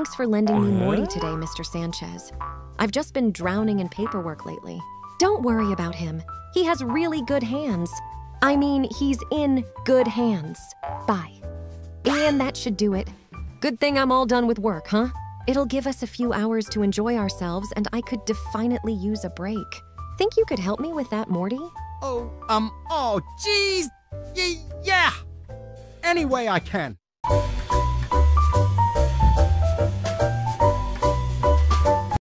Thanks for lending me Morty today, Mr. Sanchez. I've just been drowning in paperwork lately. Don't worry about him. He has really good hands. I mean, he's in good hands. Bye. And that should do it. Good thing I'm all done with work, huh? It'll give us a few hours to enjoy ourselves, and I could definitely use a break. Think you could help me with that, Morty? Oh, geez. Yeah. Any way I can.